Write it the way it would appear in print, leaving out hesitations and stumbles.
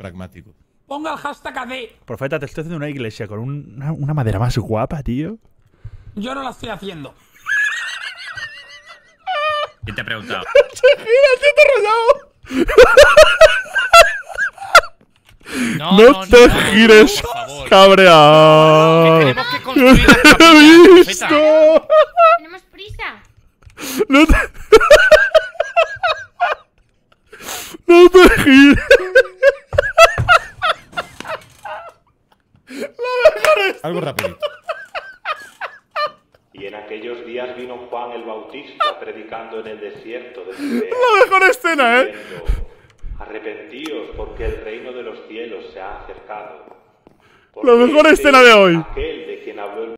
pragmático. Ponga el hashtag AD. Profeta, te estoy haciendo una iglesia con una madera más guapa, tío. Yo no la estoy haciendo. ¿Quién te ha preguntado? No te gires, por favor. cabreado. Que tenemos que construir la ¡He capilla, visto! Tenemos prisa. No te... No te gires. Algo rapidito. Y en aquellos días vino Juan el Bautista predicando en el desierto de Judea, La mejor escena, diciendo: arrepentíos, porque el reino de los cielos se ha acercado. La mejor Porque escena de hoy. aquel de quien habló el